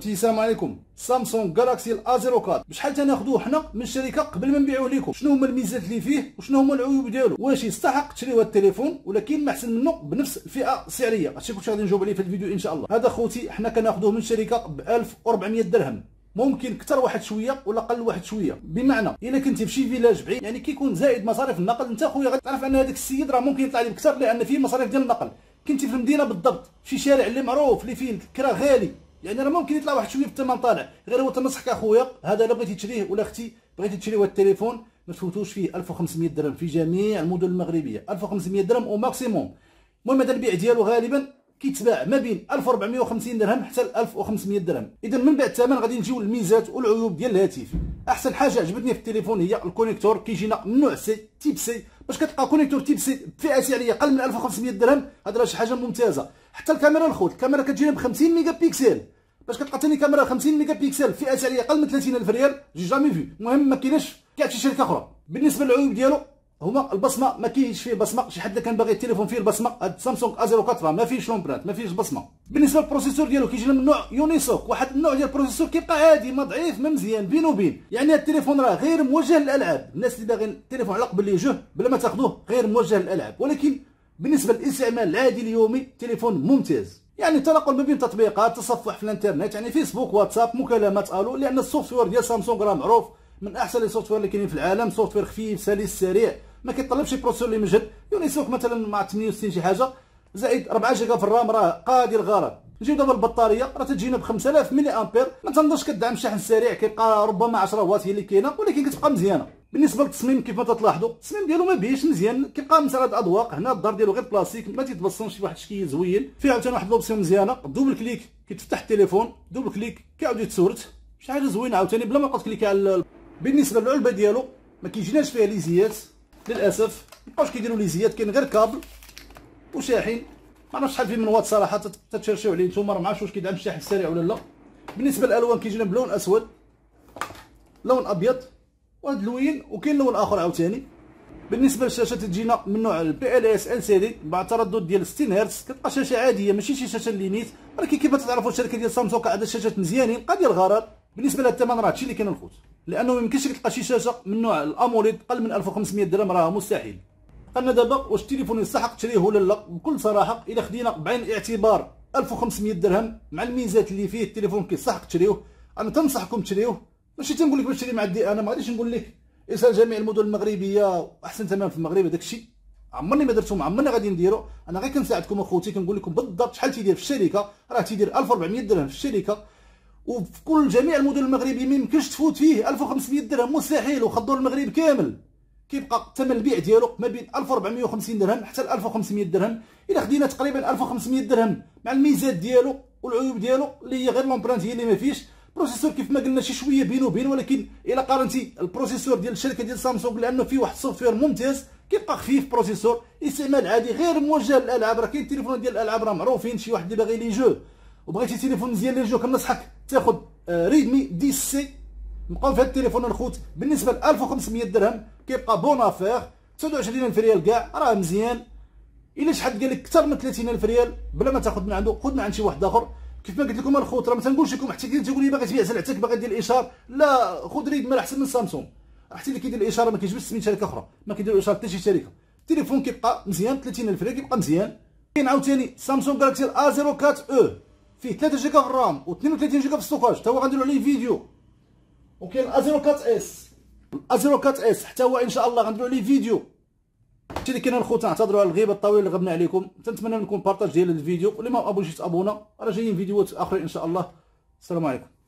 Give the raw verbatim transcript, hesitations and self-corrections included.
السلام عليكم. سامسونج جالاكسي الأ صفر أربعة بشحال تناخذوه حنا من الشركه قبل ما نبيعوه لكم؟ شنو هما الميزات اللي فيه وشنو هما العيوب ديالو؟ واش يستحق تشريو هذا التليفون ولا كاين ما احسن منه بنفس الفئه السعريه؟ هادشي كلشي غادي نجاوب عليه في الفيديو ان شاء الله. هذا خوتي حنا كناخذوه من الشركه ب ألف وأربعمية درهم، ممكن كثر واحد شويه ولا قل واحد شويه. بمعنى الا كنتي في شي فيلاج بعيد يعني كيكون زائد مصاريف النقل، انت خويا غتعرف ان هذاك السيد راه ممكن يطلع لك كثر لان فيه مصاريف ديال النقل. كنتي في المدينه بالضبط في شارع اللي معروف اللي فيه الكرا غالي، يعني راه ممكن يطلع واحد شويه في الثمن طالع. غير هو تنصحك اخويا هذا الا بغيتي تشريه ولا اختي بغيتي تشريو هذا التليفون ما تفوتوش فيه ألف وخمسمية درهم في جميع المدن المغربيه، ألف وخمسمية درهم او ماكسيموم. المهم هذا البيع ديالو غالبا كيتباع ما بين ألف وأربعمية وخمسين درهم حتى ل ألف وخمسمية درهم. اذا من بعد الثمن غادي نجيو للميزات والعيوب ديال الهاتف. احسن حاجه عجبتني في التليفون هي الكونيكتور، كيجينا من نوع سي تيب سي. باش كتلقى كونيكتور تيب سي بفئه سعريه اقل من ألف وخمسمية درهم هذا راه شي حاجه ممتازه. حتى الكاميرا الخوت، الكاميرا كتجينا ب خمسين ميجا بيكسل، باش كتلقى ثاني كاميرا خمسين ميجا بيكسل فئه سعريه اقل من ثلاثين ألف ريال جي جامي في. المهم ما كايناش كاع شي شركه اخرى. بالنسبه للعيوب ديالو هما البصمه، ما كاينش فيه بصمه. شي حد كان باغي التليفون فيه البصمه، هاد سامسونج أ صفر أربعة ما فيهش لومبرانت، ما فيهش بصمه. بالنسبه للبروسيسور ديالو كيجينا من نوع يونيسوك، واحد النوع ديال البروسيسور كيبقى عادي ما ضعيف ما مزيان بين وبين. يعني هاد التليفون راه غير موجه للالعاب، الناس اللي باغيين التليفون على قبل يجوه بلا ما تاخذوه غير موجه للالعاب. ولكن بالنسبه للاستعمال العادي اليومي تليفون ممتاز. يعني التنقل ما بين تطبيقات، تصفح في الانترنت، يعني فيسبوك واتساب مكالمات الو، لان السوفت وير ديال سامسونج راه معروف من احسن السوفت وير اللي كاينين في العالم. سوفت وير خفيف سلس سريع ما كيطلبش شي بروسيسور اللي مجهد. يونيسوك مثلا مع ثمانية وستين شي حاجه زائد أربعة جيجا في الرام راه قادر الغرض. نجيو دابا البطاريه راه تجينا ب خمسة آلاف ملي امبير، ما تنظنش كدعم الشحن السريع، كيبقى ربما عشرة واط هي اللي كاينه ولكن كتبقى مزيانه. بالنسبه للتصميم كيف ما تلاحظوا التصميم ديالو ما بيش مزيان، كيبقى مسرد الاذواق. هنا الدار ديالو غير بلاستيك ما تيتبصمش، واحد الشكل زوين. فيه عاوتاني واحد لوبسيون مزيانه، دوبل كليك كيتفتح التليفون، دوبل كليك كيعاود يتسورت، شي حاجه زوينه عاوتاني بلا ما تبقى تكليكي على. بالنسبه للعلبه ديالو ما كيجيناش فيها ليزيات للاسف، مابقاوش كيديروا ليزيات، كاين غير كابل وشاحن. ما عرفتش شحال فيه من واط صراحه، تتشرشيو عليه نتوما، راه ما عرفتش واش كيدعم الشاحن السريع ولا لا. بالنسبه للالوان كيجينا بلون اسود، لون ابيض وهاد اللوين، وكاين لون اخر عاوتاني. بالنسبه للشاشه تجينا من نوع البي ال اس ال سي دي مع تردد ديال ستين هرتز، كتبقى شاشه عاديه ماشي شي شاشه ليميت، ولكن كيف تعرفوا الشركه ديال سامسونج عندها شاشات مزيانين قادر الغرض. بالنسبه لهاد الثمن راه هادشي اللي كاين الخوت، لانه ما يمكنش تلقى شي شاشه من نوع الاموليد قل من ألف وخمسمية درهم، راه مستحيل. قلنا دابا واش التليفون يستحق تشريه ولا لا؟ بكل صراحه الا خدينا بعين الاعتبار ألف وخمسمية درهم مع الميزات اللي فيه التليفون كيستحق تشريوه. انا تنصحكم تشريوه، ماشي تنقول لك باش تشري مع الدي، انا ما غاديش نقول لك ارسال جميع المدن المغربيه احسن ثمن في المغرب، هذاك الشيء عمرني ما درتو، عمرني غادي نديرو. انا غير كنساعدكم اخوتي، كنقول لكم بالضبط شحال تيدير في الشركه. راه تيدير ألف وأربعمية درهم في الشركه، وفي كل جميع المدن المغربيه ما يمكنش تفوت فيه ألف وخمسمية درهم، مستحيل. وخضوا المغرب كامل كيبقى ثمن البيع ديالو ما بين ألف وأربعمية وخمسين درهم حتى ل ألف وخمسمية درهم. الا خدينا تقريبا ألف وخمسمية درهم مع الميزات ديالو والعيوب ديالو اللي هي غير لومبرانت هي اللي ما فيش. بروسيسور كيف ما قلنا شي شويه بينه وبين، ولكن الا قارنتي البروسيسور ديال الشركه ديال سامسونج لانه فيه واحد السوفت وير ممتاز، كيبقى خفيف بروسيسور استعمال عادي غير موجه للالعاب. راه كاين تليفونات ديال الالعاب راه معروفين، شي واحد اللي باغي لي جو وبغيتي تليفون مزيان لي جو كنصحك تاخذ ريدمي دي سي. نبقاو في هذا التليفون الخوت بالنسبه ل ألف وخمسمية درهم كيبقى بون افير. تسعة وعشرين ألف ريال كاع راه مزيان. الا شي حد قال لك اكثر من ثلاثين ألف ريال بلا ما تاخذ من عنده خذ من عند شي واحد اخر. كيف ما قلت لكم الخوت راه ما تنقولش لكم حتى كي تقول لي باغي تبيع سلعتك باغي دير الاشاره، لا خذ ريدمي راه احسن من سامسونج. حتى اللي كيدير الاشاره ما كيجبدش سميت شركه اخرى، ما كيدير الاشاره حتى شي شركه. التليفون كيبقى مزيان ثلاثين ألف ريال كيبقى مزيان. كاين عاوتاني سامسونج جالاكسي الأ صفر أربعة او فيه ثلاثة جيجا في الرام و اثنين وثلاثين جيجا في الستوكاج، حتى هو غنديروا عليه فيديو. وكاين الأ صفر أربعة اس، الأ صفر أربعة اس حتى هو ان شاء الله غنديروا عليه فيديو. هادشي اللي كاين الخوت، نعتذروا على الغيبه الطويله اللي غبنا عليكم. تنتمنى منكم بارطاج ديال الفيديو، واللي ما ابوش يتابونا راه جايين فيديوهات اخرين ان شاء الله. السلام عليكم.